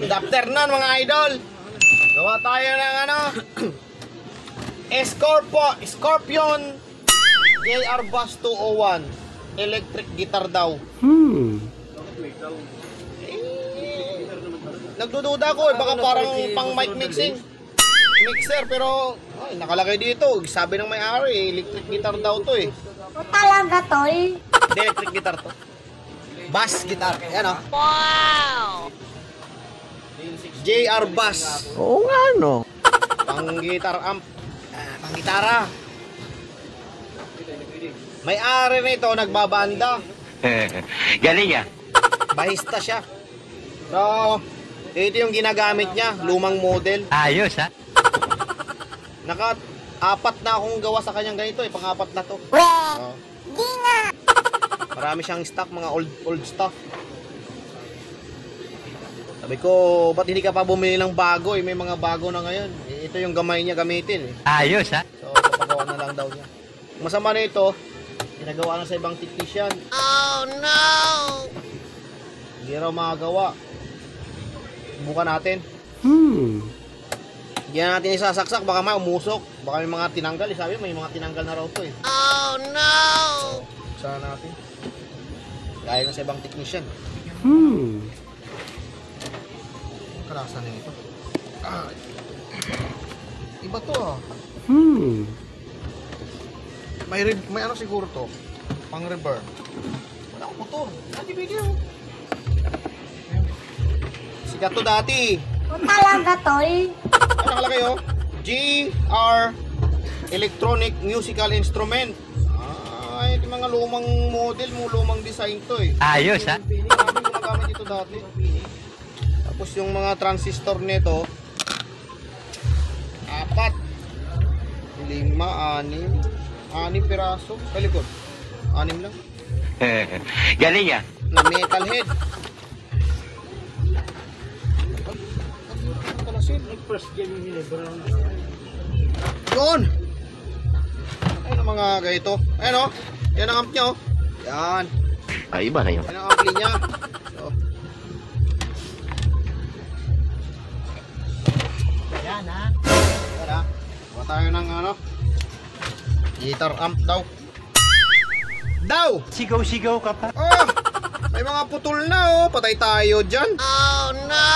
Good afternoon mga idol. Gawa tayo ng ano Scorpion JR Bass 201 electric guitar daw. Nagdududa ko baka parang pang mic mixer pero ay, nakalagay dito. Sabi ng may-ari electric guitar daw to eh. O talaga tol? Electric guitar to. Bass guitar. Ayan o. Wow! JR Bass. Oo nga no. Pang guitar amp. Pang gitara. May-ari nito nagbabanda. Galing ah. Bahista siya. So, ito yung ginagamit niya, lumang model. Ayos ha. Naka-apat na akong gawa sa kanyang ganito eh, pang-apat na to. Weh! Di nga! Marami siyang stock, mga old stuff. Sabi ko, ba't hindi ka pa bumili ng bago eh, may mga bago na ngayon. Ito yung gamay niya gamitin eh. Ayos ha. So, papagawa na lang daw niya. Masama na ito, ginagawa na sa ibang technician. Oh no! Hindi raw makagawa. Bukan natin. Hindi na natin isasaksak, baka may umusok. Baka may mga tinanggal. Sabi may mga tinanggal na raw to eh. Oh no! So, sana natin. Gaya na sa ibang technician. Kalasan na ito. Iba to ah. May ano siguro to. Pang reverb. Wala akong motor. Hindi video. Sikat to dati. O talaga tol? Ano nakalagay oh? GR Electronic Musical Instrument. Ay, ito mga lumang model mo, lumang design to eh. Ayos ha. Marami gumagamit ito dati. Tapos yung mga transistor nito 4 5 6 piraso sa likod. 6 lang. Galing ah. Na metal head. Yun! Ayun ang mga ganito. Ayun o. Yan ang amp niya o. Yan. Ay, iba na yun. Yan ang ampli niya. So. Yan ha. Yan ha. Kuha tayo ng ano. Guitar amp daw. Sigaw-sigaw ka pa. Oh! May mga putol na oh. Patay tayo dyan. Oh no!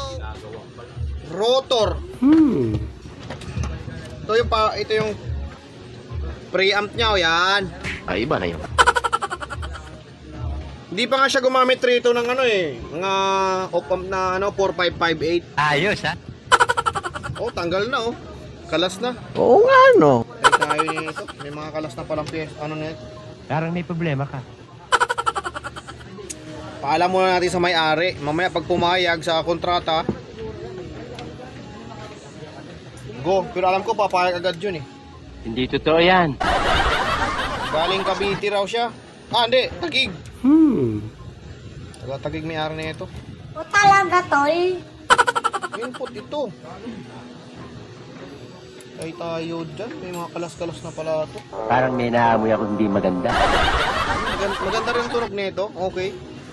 Rotor. Ito yung preamp niya oh. Yan. Ay, iba na yun. Hindi pa nga siya gumamit rito ng ano eh. Mga op-amp na ano 4558. Ayos ha. Oh, tanggal na oh. Kalas na. Oo nga no. Ay tayo nito. May mga kalas na palang PS. Ano na ito? Parang may problema ka. Paalam muna natin sa may-ari. Mamaya pag pumayag sa kontrata, go. Pero alam ko papayag agad yun eh. Hindi totoo yan. Galing Cavite raw siya. Hindi. Taguig. Taga-Taguig may-ari na ito. O talaga tol? Input ito. Ay tayo dyan. May mga kalas-kalas na pala ito. Parang may naamoy ako hindi maganda. Maganda rin ang tunog nito. Okay.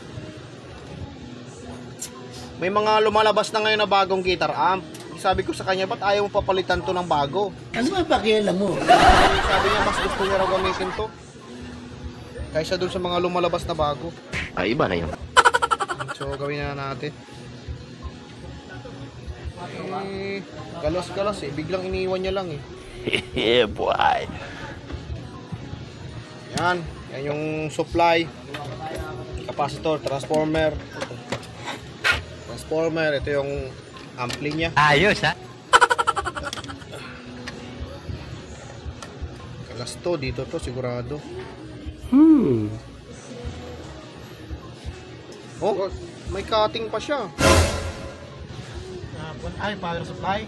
May mga lumalabas na ngayon na bagong guitar amp. Sabi ko sa kanya, ba't ayaw mo papalitan to ng bago? Ano ba pakialam mo? Sabi niya, mas gusto niya raw gamitin to kaysa dun sa mga lumalabas na bago. Ay, iba na yun. So, gawin na natin. Galas-galas eh. Biglang iniwan niya lang eh. Yeah, boy. Yan. Yan yung supply. Capacitor, transformer. Ito yung ampli niya. Ayos ha. Kalas to, dito to sigurado. Oh, may cutting pa siya. Ay, power supply.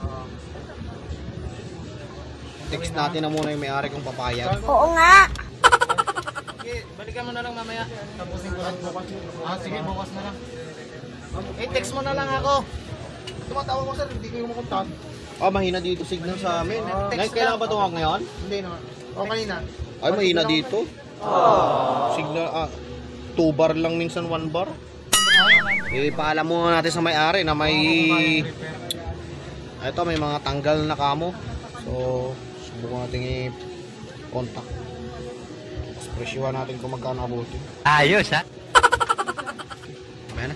Text natin na muna yung may-ari kung papayag. Oo nga! Okay, balikan mo na lang mamaya. Tapusin ko lang bukas. Sige, bukas na lang. Text mo na lang ako. Tumatawag ko sir, hindi ko kumakontak. Mahina dito signal sa amin. Kailangan ba tumawag ngayon? Hindi naman. O kanina. Ay, mahina dito. Signal, 2 bar lang minsan 1 bar. Ipaalam muna natin sa may-ari na may ito, may mga tanggal na kamo. So, subukan natin i-contact. Tapos presyuhan natin kung magkano abuti. Ayos, ha? Ayan na.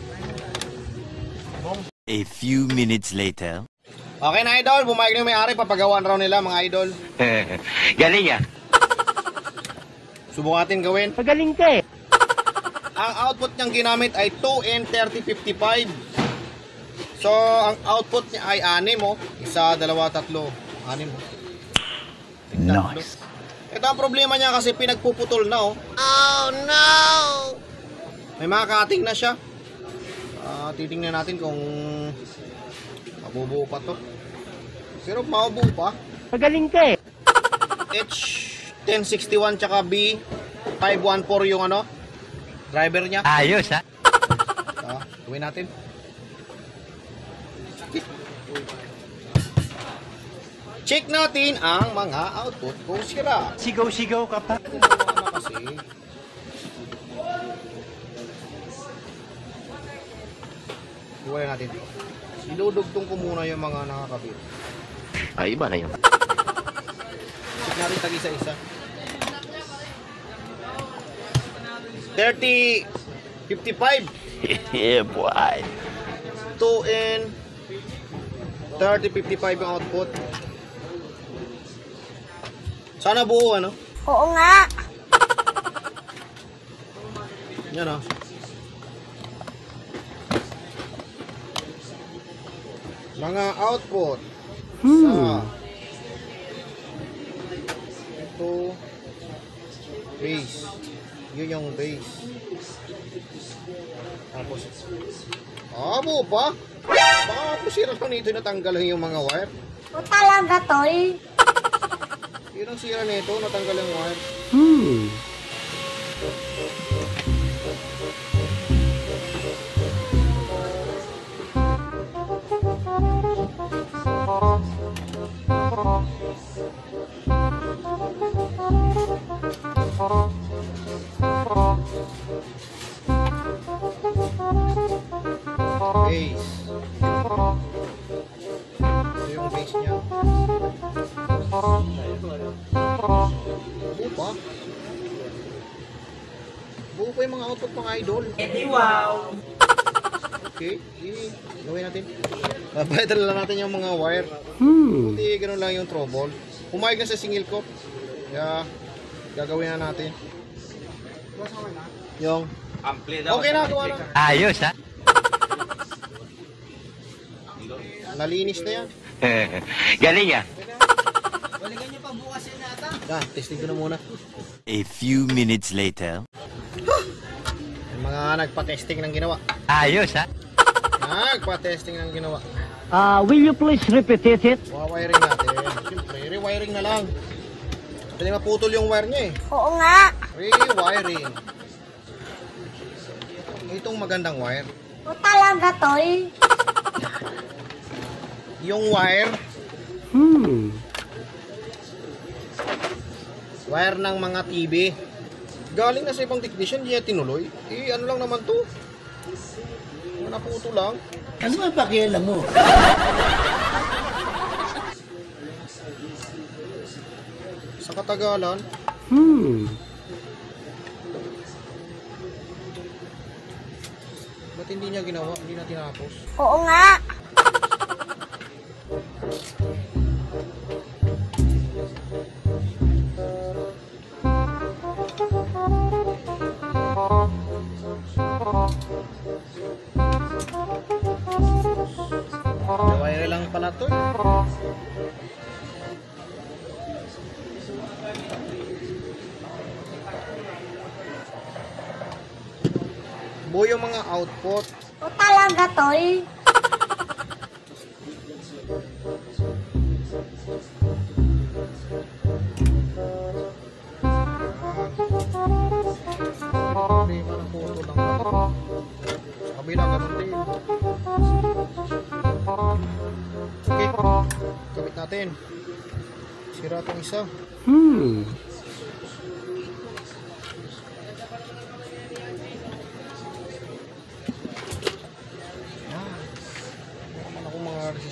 A few minutes later. Okay na, idol. Bumayag na yung may-ari. Papagawan raw nila, mga idol. Galing, ah. Subukan natin gawin. Magaling ka, eh. Ang output niyang ginamit ay 2N3055. So, ang output niya ay 6, oh. 1, 2, 3. 6, oh. Nice. Ito ang problema niya kasi pinagpuputol na, oh. Oh no! May mga cutting na siya. Titingnan natin kung mabubuo pa to. Pero mabubuo pa. Magaling ka, eh. H1061 tsaka B514 yung ano, driver niya. Ayos, ha? Gawin natin. Check natin ang mga output kung sira. Sigaw-sigaw ka pa. Ano kasi? Iwala natin. Iludugtong ko muna yung mga nakakabit. Ay, iba na yun. Check natin tag isa-isa. 3055. Yeah, boy. 2N 3055 yung output. Sana buo, ano? Oo nga! Yan, oh. Mga output sa ito base. Yun yung base. Tapos buo pa? Baka po sira lang nito, natanggal yung mga wire. O talaga, tol? Yun ang sira nito, natanggal yung wire. Base. Ito yung base niya. Buo pa. Buo pa yung mga output, mga idol. Wow! Okay, gawin natin. Babayad lang natin yung mga wire. Hindi, ganun lang yung trouble. Pumayag na sa singil ko. Kaya, gagawin na natin. Yung okay na, gawa na. Ayos, ha? Nalinis na yan. Galing, ah. Yan, testing ko na muna. A few minutes later. Yung mga nagpa-testing ng ginawa. Ayos, ha? Nagpa-testing ng ginawa. Will you please repeat it? Wawiring natin. Siyempre, rewiring na lang. Pwede maputol yung wire niya, eh. Oo nga! Rewiring. Itong magandang wire. O talaga, tol? Yung wire, wire ng mga TV. Galing na sa ibang technician, hindi niya tinuloy. Ano lang naman to? Naputo lang. Ano ba pakialam mo? Sa katagalan. Ba't hindi niya ginawa? Hindi na tinapos. Oo nga! Wire lang pala to. Buo yung mga output. O talaga, tol? Problema ng photo lang. Sa kabila, ganun din. Okay, kabit natin. Sira itong isa.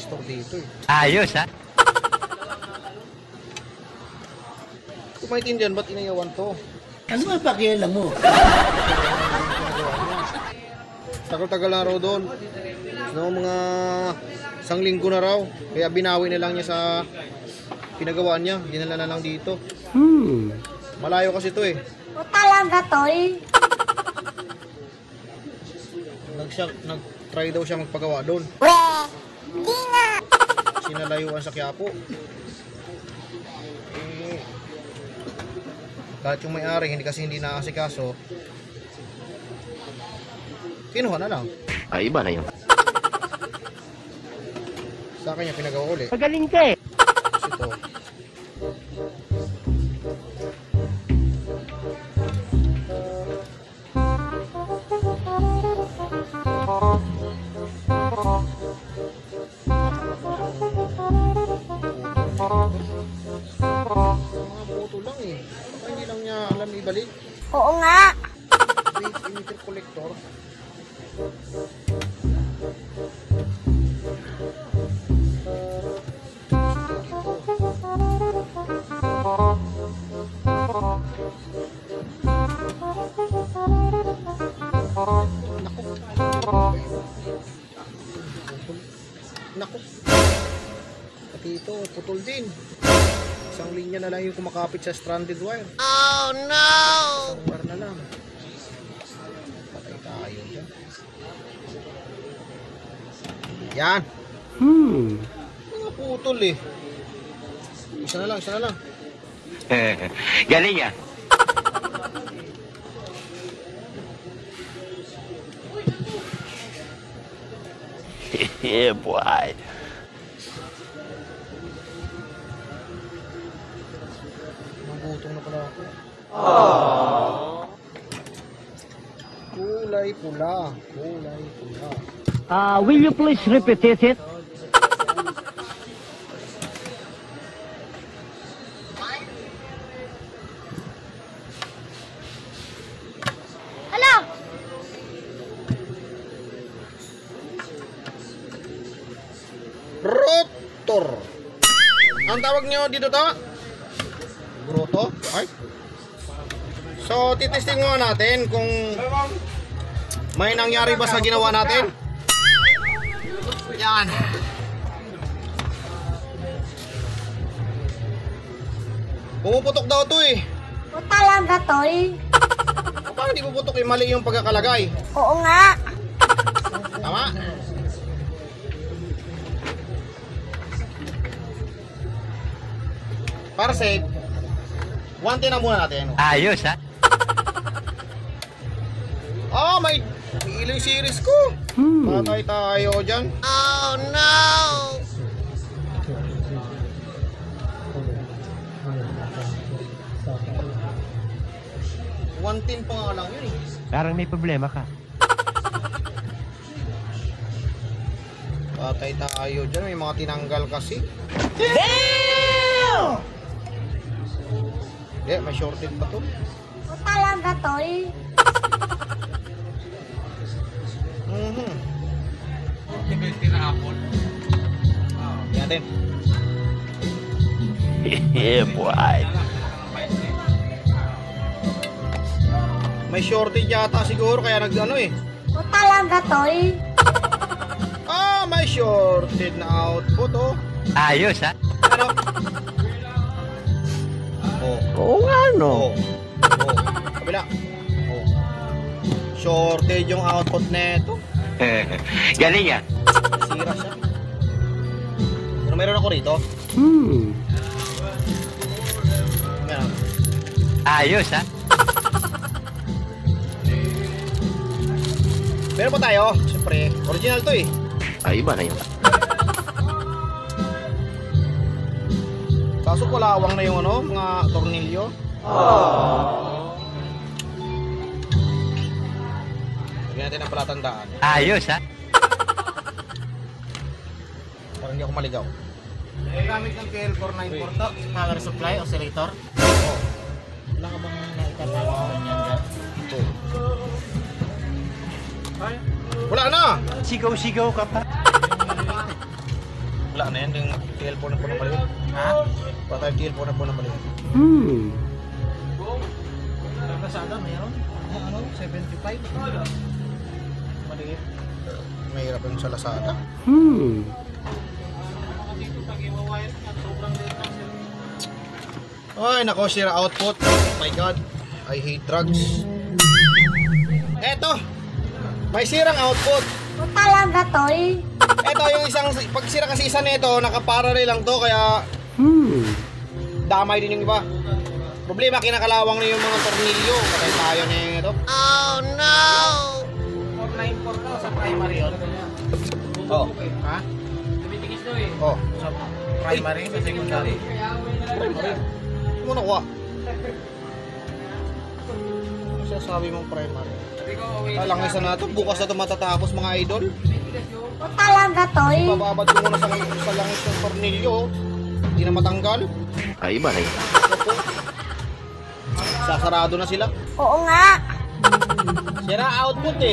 store dito eh. Ayos, ha? Kung maintindihan, ba't inayawan to? Ano ba pakialam mo? Tagal-tagal na raw doon. No, mga isang linggo na raw. Kaya binawi na lang niya sa pinagawaan niya. Dinala na lang dito. Malayo kasi to eh. O talaga, tol? Nag-try daw siya magpagawa doon. Weh, di nga. Sinalayuan sa Quiapo. Eh, kahit yung may-ari, hindi naasikaso, kinuha na lang. Ay, iba na yun. Sa akin niya pinagawa ulit. Magaling ka eh. Kasi ito. Mga buto lang eh. Baka hindi lang niya alam ibalik. Oo nga. Emitter collector. Naku. Pati ito, putol din. Isang linya na lang yung kumakapit sa stranded wire. Oh no! Isang wire na lang. Patay tayo dyan. Yan. Mga putol eh. Isa na lang. Galing, ah. Yeah, boy. Nagutong na pala ako. Kulay pula. Will you please repeat it? Hala! Rotor. Ang tawag nyo dito to? Grotto? Ay. So, titesting mo natin kung may nangyari ba sa ginawa natin. Yan. Pumuputok daw to eh. O talaga, tol? Paano di puputok eh? Mali yung pagkakalagay. Oo nga. Tama? Para safe, 110 na muna natin. Ayos, ha? May ilang series ko. Patay tayo dyan. Oh no! One tin pa nga lang yun eh. Parang may problema ka. Patay tayo dyan. May mga tinanggal kasi. Hindi, may shorted pa to. O talaga, tol? Yan din. Yeah, boy. May shorted yata siguro kaya nag-ano eh. O talaga, tol? May shorted na output oh. Ayos, ha? Ano? Oo nga, no? Kabila. Shorted yung output neto. Galing, ah. Sira siya. Pero meron ako rito. Meron. Ayos, ha? Meron pa tayo. Siyempre, original to eh. Ay, iba na yun. Kaso kulawang na yung ano, mga tornilyo. Lagyan natin ang palatandaan. Ayos, ha? Para hindi ako maligaw. Gamit ng KL494 to, power supply, oscillator. Wala ka bang naitatago ganyan dyan? Wala na! Sigaw-sigaw ka pa. Wala na yan, yung TL4 na po na maliit. Ha? Wala tayong TL4 na po na maliit. Lazada, mayroon? Ano? 75? Maliit. Mahirap yun sa Lazada. Ay, nako, sira output. Oh my god. I hate drugs. Eto! May sirang output. O talaga, tol? Eto yung isang, pag sira kasi isa nito, nakaparallel lang to, kaya damay din yung iba. Problema, kinakalawang na yung mga tornilyo. Patay tayo na yung ito. Oh, no! 494 to sa primary yun. Oh. Ha? Oh. Sa primary, sa secondary. Primary. Hindi mo nakuha. Ano sinasabi mong primary? Talang isa na ito, bukas na ito matatapos mga idol. O talaga, tol? Bababad ko muna sa langis ng tornilyo. Hindi na matanggal. Kakaiba na yun. Sasarado na sila. Oo nga. Sira output eh.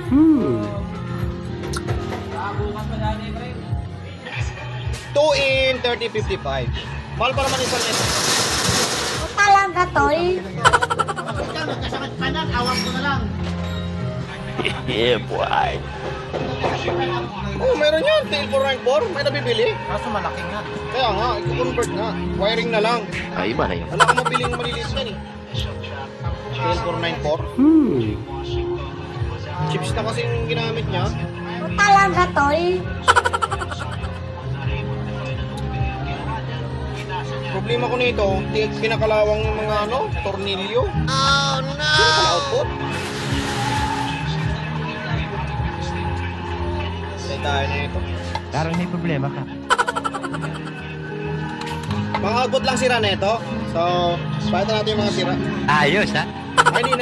2 in 3055. Mahal pa naman isang nito. O talaga, tol? Nagkasakit pa na, awang ko na lang. Yeah, boy. Oh, meron yan. TL494. May nabibili. Kaso malaki nga. Kaya nga, i-convert nga. Wiring na lang. Kakaiba na yun. Wala kang mabiling maliliit yan eh. TL494. Chips na kasi yung ginamit niya. O talaga, tol? Problema ko nito, pinakalawang yung mga tornilyo. Oh no! Sino ka output? Say tayo na ito. Parang may problema ka. Mga output lang sira na ito. So, pakita natin yung mga sira. Ayos, ha? Ay, hindi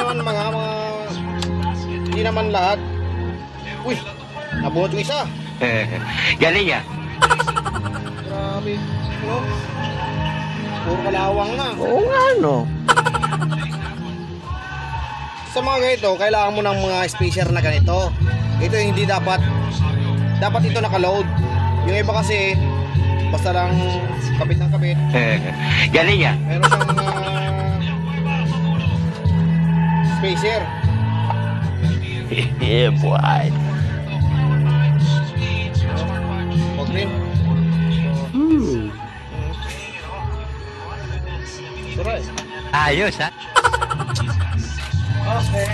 naman lahat. Uy, nabuhat yung isa. Galing, ah. Grabe. No? Puro kalawang na. Oo nga, no? Sa mga ganito, kailangan mo ng mga spacer na ganito. Ito yung hindi dapat ito nakaload. Yung iba kasi, basta lang kapit ng kapit. Galing, ah. Meron siyang spacer. Yeah, boy. Huwag rin. Suray. Ayos, ha? Okay.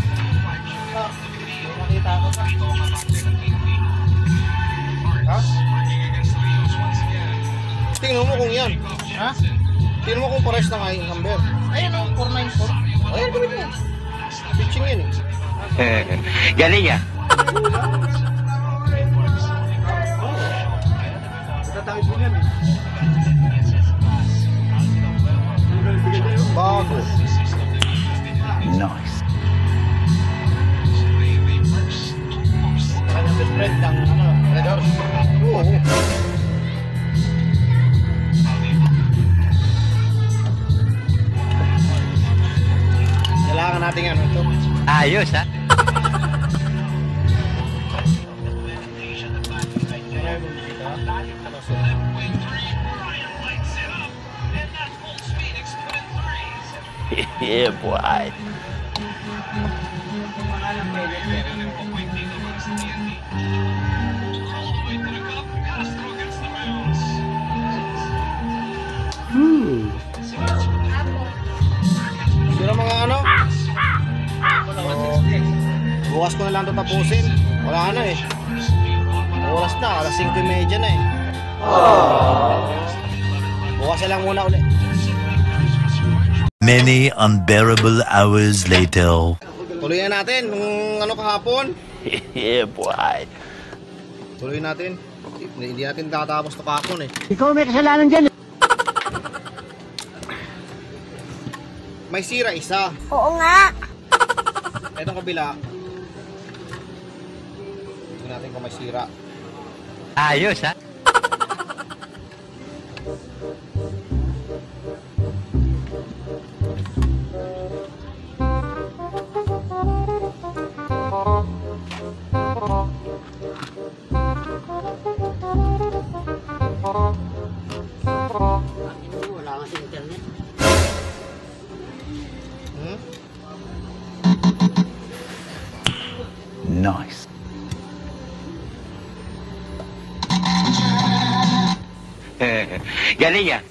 Nakita ko pa. Ha? Tingnan mo kung yan. Ha? Tingnan mo kung pares ng number. Ayun o, 494. Ayun, gawin mo. Pitching yun eh. Galing, ah. Tatangit mo yan eh. Bago. Nice. Kanya best friend ng Red Horse. Oo. Kailangan natin ito. Ayos, ha? Yeah, boy. Sino mga ano? Bukas ko na lang ito tapusin. Wala na eh. Oras na, alas 5:30 na eh. Bukas na lang muna ulit. Many unbearable hours later. Tuloy na natin nung ano kahapon. Yeah, boy. Tuloy natin. Hindi natin tatapos ito kahapon eh. Ikaw may kasalanan dyan. May sira isa. Oo nga. Itong kabila. Tingnan natin kung may sira. Ayos, ha? internet. Hmm? Nice. Galing ya?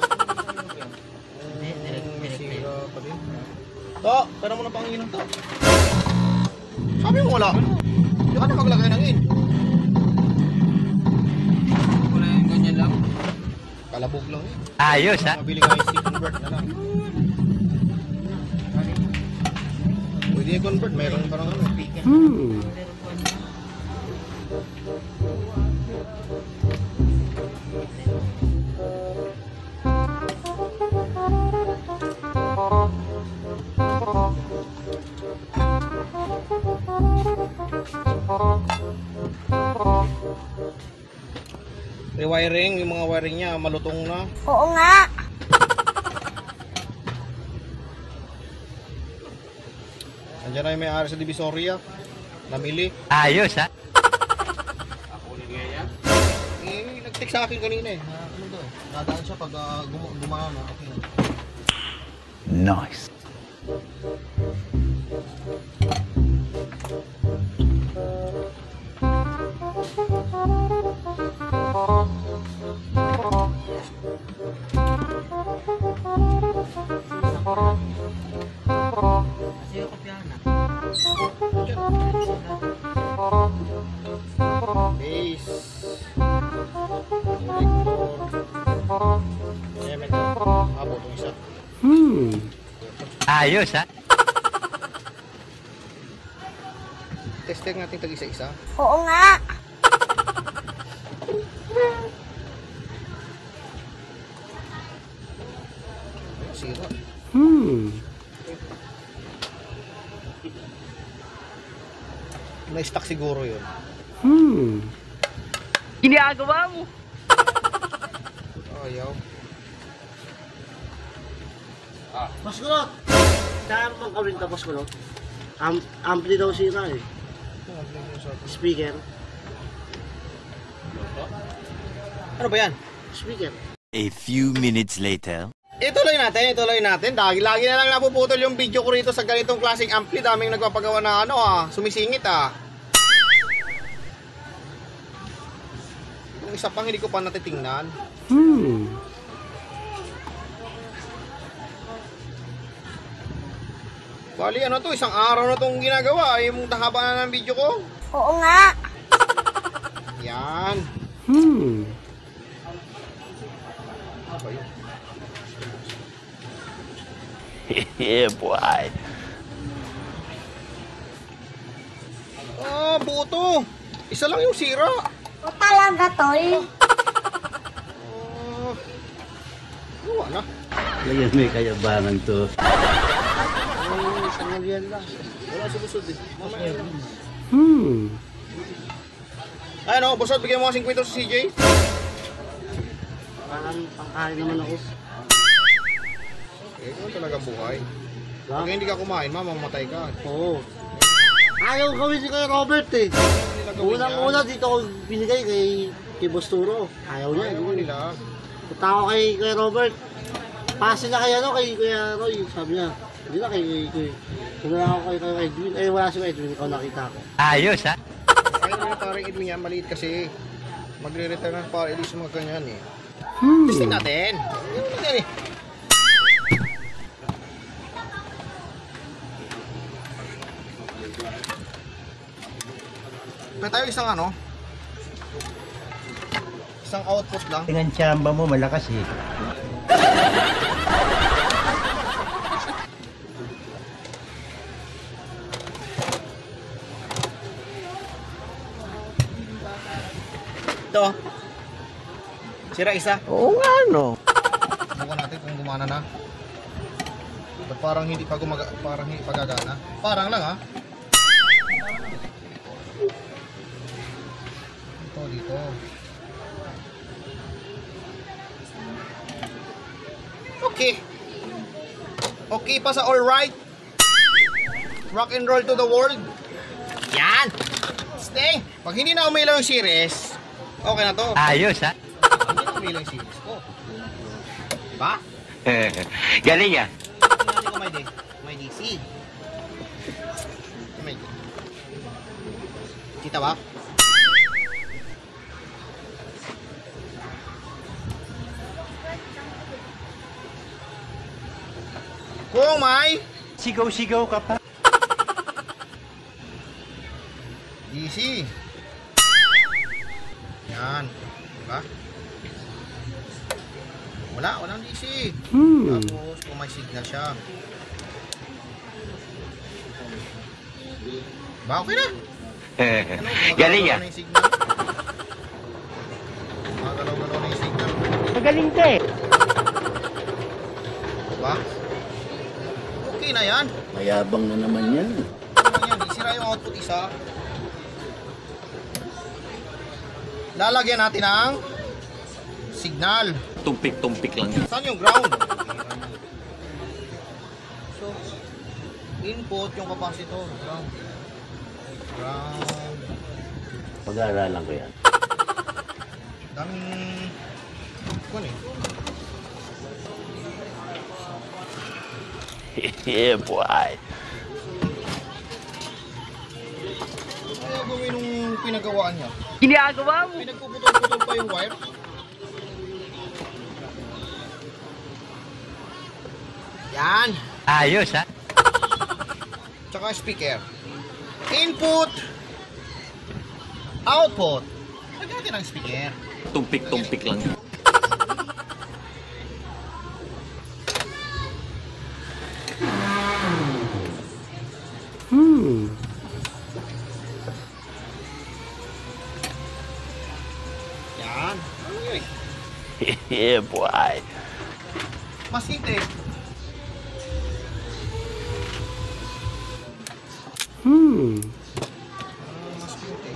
Sira pa din. To, pera mo na pangin to. Sabi mo wala. Hindi ka nakaglagay ng in. Wala yung ganyan lang. Kalabog lang eh. Ayos ha? Mabili ka IC convert na lang. Pwede i-convert, mayroon parang ano. Rewiring, yung mga wiring niya malutong na. Oo nga. Andiyan na yung may-ari sa Divisoria. Namili. Ayos ha? Nag-text sa akin kanina eh. Ano daw? Dadaan siya pag gumaan na. Okay. Nice. Base. Collector. Emet. Abo itong isa. Ayos ha? Tester natin tag isa-isa. Oo nga. Sira. May stock siguro yun. Ginagawa mo? Ayaw. Boss Kulot! Saan bang kawin ka, Boss Kulot? Ampli daw sira eh. Speaker. Ano ba yan? Speaker. A few minutes later. Ituloy natin. Lagi na lang napuputol yung video ko rito sa ganitong klaseng ampli. Daming nagpapagawa na sumisingit Yung isa pang hindi ko pa natitingnan. Bali, isang araw na itong ginagawa. Yung haba na ng video ko. Oo nga. Yan. Ano ba yun? Yeah boy. Buo to. Isa lang yung sira. O talaga, tol. Gawa na. Ngayon may kayabangan to. Isang yan lang. Wala sumusod eh. Mamaya lang. Ayun busod, bigyan mo kasing kwento sa CJ. Parang pangkain naman ako. Ito talaga buhay. Pag hindi ka kumain, mamamatay ka. Oo. Ayaw gawin si kay Robert eh. Unang-una dito ako binigay kay Boss Turo. Ayaw niya. Ayaw nila. Punta ako kay Robert. Pasi na kay Kuya Roy. Sabi niya, hindi na kay wala ako kay Edwin. Wala si Edwin. Ikaw nakita ko. Ayos ha? Ayaw nila parang Edwin yan. Maliit kasi. Magre-return ng para edis mga ganyan eh. Testing natin. Yan eh. May tayo isang output lang. Tingnan tsamba mo, malakas eh. Ito. Sira isa. Oo nga no. Bukan natin kung gumana na. Ba't parang hindi pa parang hindi pa gagana? Parang lang Dito. Okay pa sa all right. Rock and roll to the world. Yan. Stay. Pag hindi na umilaw yung series, okay na to. Ayos ha? Hindi na umilaw yung series ko. Diba? Galing ah. Tingnan ko may DC. May kita ba? Kung may Sigaw-sigaw ka pa. DC. Yan. Diba? Walang DC. Tapos kung may signal siya. Ba, okay na. Galing ah. Gumagalaw-galaw na yung signal. Gumagalaw-galaw na yung signal. Magaling ka eh. Diba? Okay na yan. Mayabang na naman yan. Ano yan? Isira yung output isa. Lalagyan natin ng signal. Tumpik-tumpik lang. Saan yung ground? So, input yung capacitor. Ground. Ground. Pag-aaralan ko yan. Daming... Kung eh. Yeah, boy. Kaya gawin nung pinagawaan niya. Ginagawa mo. Pinagpuputol-putol pa yung wire. Yan. Ayos ah. Tsaka speaker. Input. Output. Lagyan natin ang speaker. Tumpik-tumpik lang. Yan. Ano yun? Yeah, boy. Mas hinte. Mas hinte.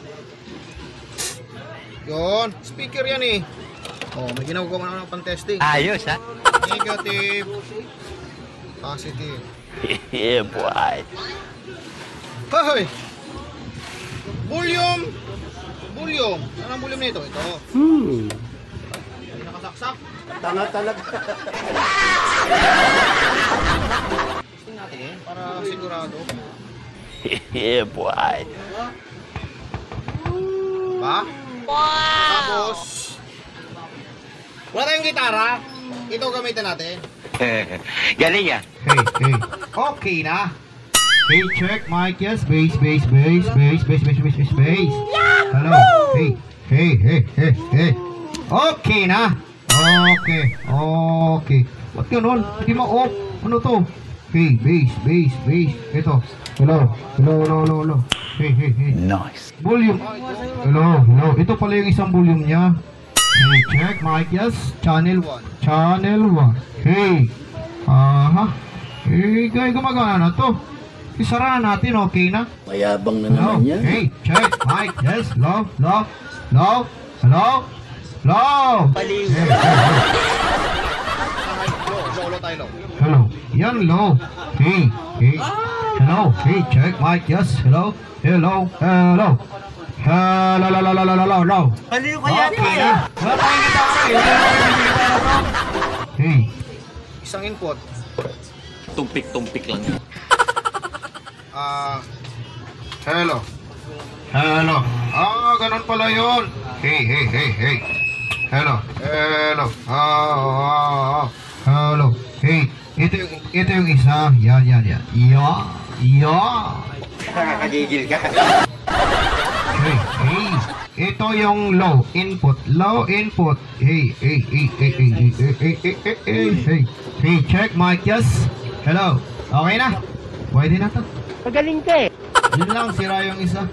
Yun. Speaker yan eh. Oh, may ginagawa na ng pan-testing. Ayos ah. Negative. Positive. Yeah, boy. Hoy! Volume! Volume! Saan ang volume nito? Ito. Ay, nakasaksak. Tanga talaga. Testing natin para sigurado. Yeah, boy. Ba? Tapos, wala tayong gitara. Ito gamitin natin. Galing ah. Hey. Okay na. Hey, check mic. Yes, bass. Hello. Hey. Okay na. Okay. Ba't ganun? Hindi ma-off. Ano to? Hey, bass. Ito. Hello. Hey. Nice. Volume. Hello. Ito pala yung isang volume niya. Hey, check mic. Yes. Channel 1. Hey. Hey, gumagana na to. Isara na natin, okay na? Mayabang na Hello. naman yan. Hey, check mic. Yes. Hello. Baliw. Low tayo. Hello. Yan, low. Hey. Hello. Hey, check mic. Yes. Hello. Hello. Baliw ka yan. Okay na. Wala tayong gitara. Hey. Isang input. Tumpik-tumpik lang. Hello. Ganun pala yun. Hey. Hello. Hello. Hey, ito yung isa. Yan. Nakakagigil ka. Hey. Ito yung low input. Hey. Hey, check mic. Yes. Hello. Okay na. Pwede na to. Magaling ka eh. Yun lang, sira yung isa.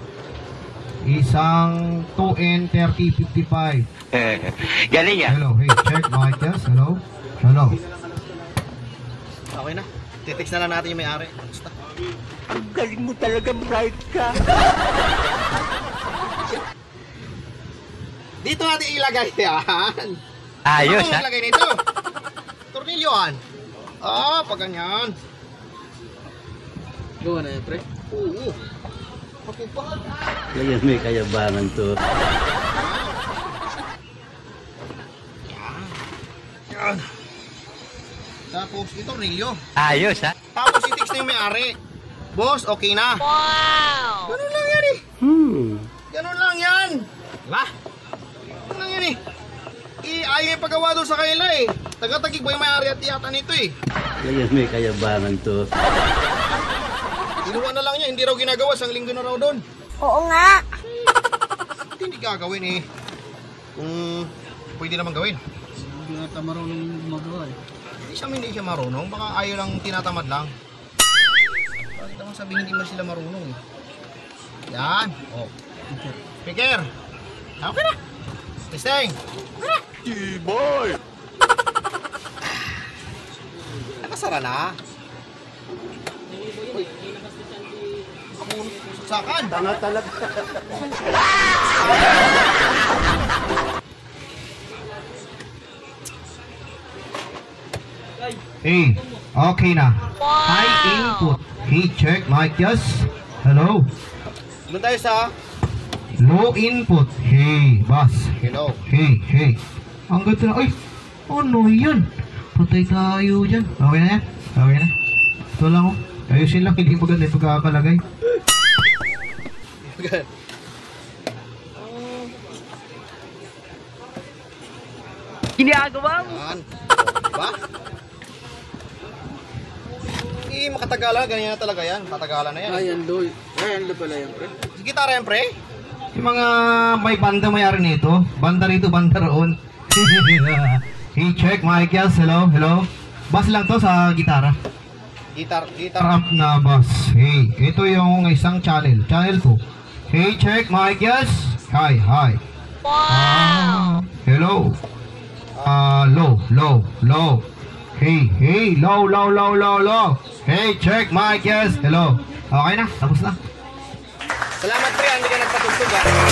Isang 2N3055. Galing ah. Hello. Hey, check mic. Yes. Hello. Okay na. Titext na lang natin yung may-ari. Basta. Ang galing mo talaga, bright ka. Dito natin ilagay yan. Ayos Ano ah. ilagay nito? Tornilyoan. Pag ganyan. Gawa na yan, pre? Oo. Ako pa. Ngayon may kayabangan to. Yan. Tapos ito Rilyo. Ayos, ha? Tapos i-text na yung may-ari. Boss, okay na. Wow! Ganun lang yan eh. Ganun lang yan. Diba? Ganun lang yan eh. Ayaw yung paggawa doon sa kanila eh. Taga-tagig ba yung may-ari at yata nito eh. Ngayon may kayabangan to. Ginawa na lang niya, hindi raw ginagawa. Isang linggo na raw doon. Oo nga. Ba't hindi gagawin eh? Kung pwede naman gawin. Hindi na marunong magawa eh. Hindi siya marunong. Baka ayaw lang tinatamad lang. Bakit naman sabihin hindi man sila marunong eh? Yan. Oh. Speaker. Okay na. Testing. Okay na. Boy! Nakasara na. Uy. Ako saksakan. Tanga talaga. Hey, okay na. High input. Hey, check mic, yes. Hello. Doon tayo sa low input. Hey, boss. Hello. Hey, hey. Ang ganda na. Ay, ano yan? Patay tayo dyan. Okay na yan? Okay na. Ito lang oh. Ayusin lang, hindi maganda yung pagkakalagay. Ginagawa mo. Yan. Diba? Makatagalan, ganyan na talaga yan. Katagalan na yan. Ayan doy. Ayan do pala yan pre. Gitara yan, pre? Yung mga may banda mayari nito. Banda rito, banda roon. Hey, check, mic, yes. Hello, hello. Bass lang to sa gitara. Guitar amp na bass. Hey, ito yung isang channel. Channel 2. Hey, check, mic, yes. Hi, hi. Wow! Hello. Low. Hey, hey, low. Hey, check, mic, yes. Hello. Okay na, tapos na. Salamat pre, hindi ka nagpatugtog ah.